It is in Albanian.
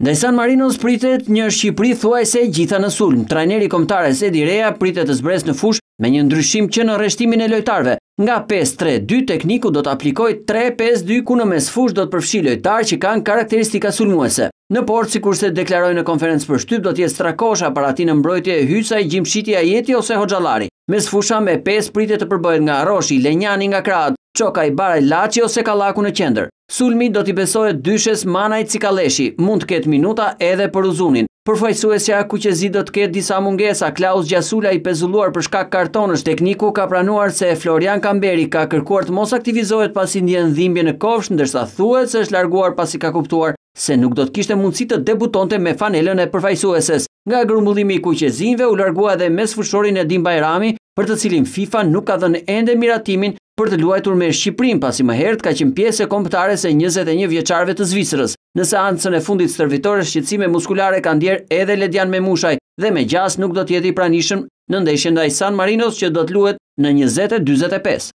Ndaj San Marinos pritet një Shqipëri thuajse gjitha në sulm. Trajneri kombëtares Edi Rea pritet të zbresë në fushë me një ndryshim që në rreshtimin e lojtarëve. Nga 5-3-2 tekniku do të aplikojë 3-5-2 ku në mes fushë do të përfshi lojtarë që kanë karakteristika sulmuese. Në port, sikurse deklaroi në konferencë për shtyp, do të jetë Strakosha, parati në mbrojtje Hysaj, Gjimshiti Ajeti ose Hoxhallari. Mes fusha me 5 pritet të përbëhet nga Roshi, Lenjani nga krahët, Çoka i Baraj Laçi ose Kallaku në qendër. Sulmi do t'i besohet dyshes Manaj Cikaleshi, mund të ketë minuta edhe për Uzunin. Përfaqësuesja Kuqezi do të ketë disa mungesa. Klaus Gjasula i pezulluar për shkak kartonësh. Tekniku ka pranuar se Florian Kamberi ka kërkuar të mos aktivizohet pasi ndjen dhimbje në kofsh, ndërsa thuhet se është larguar pasi ka kuptuar se nuk do të kishte mundësi të debutonte me fanelën e përfaqësueses. Nga grumbullimi i Kuqezinëve u largua edhe mesfushorin Edim Bajrami, për të cilin FIFA nuk ka dhënë ende miratimin për të luajtur me Shqipërinë, pasi më herët ka qenë pjesë kombëtare e 21 vjeçarëve të Zvicrës. Në seancën e fundit stërvitore, shqetësime muskulare ka ndjer edhe Ledian Memushaj dhe me gjas nuk do të jetë i pranishëm në ndeshjen ndaj San Marinos që do të luhet në 20:45.